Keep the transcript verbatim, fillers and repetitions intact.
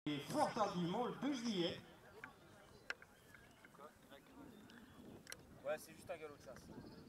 Et fort tardivement, le deux juillet. Ouais, c'est juste un galop de chasse.